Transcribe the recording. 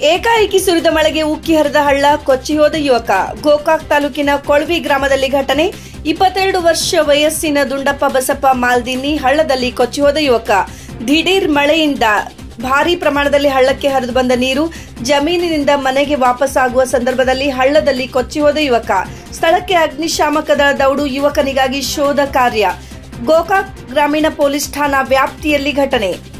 ಏಕಾಏಕಿ ಸುರಿದ ಮಳೆಗೆ ಉಕ್ಕಿ ಹರಿದ ಹಳ್ಳ, ಕೊಚ್ಚಿ ಹೋದ ಯುವಕ. ಗೋಕಾಕ್ ತಾಲೂಕಿನ ಕೊಳವಿ ಗ್ರಾಮದಲ್ಲಿ ಘಟನೆ. 22 ವರ್ಷ ವಯಸ್ಸಿನ ದುಂಡಪ್ಪ ಬಸಪ್ಪ ಮಾಲ್ದಿನ್ನಿ ಹಳ್ಳದಲ್ಲಿ ಕೊಚ್ಚಿ ಹೋದ ಯುವಕ. ದಿಢೀರ್ ಮಳೆಯಿಂದ ಭಾರೀ ಪ್ರಮಾಣದಲ್ಲಿ ಹಳ್ಳಕ್ಕೆ ಹರಿದು ಬಂದ ನೀರು ಜಮೀನಿನಿಂದ ಮನೆಗೆ ವಾಪಸ್ಸಾಗುವ ಸಂದರ್ಭದಲ್ಲಿ ಹಳ್ಳದಲ್ಲಿ ಕೊಚ್ಚಿ ಹೋದ ಯುವಕ. ಸ್ಥಳಕ್ಕೆ ಅಗ್ನಿಶಾಮಕ ದಳ ದೌಡು. ಯುವಕನಿಗಾಗಿ ಶೋಧ ಕಾರ್ಯ. ಗೋಕಾಕ್ ಗ್ರಾಮೀಣ ಪೊಲೀಸ್ ಠಾಣಾ ವ್ಯಾಪ್ತಿಯಲ್ಲಿ ಘಟನೆ.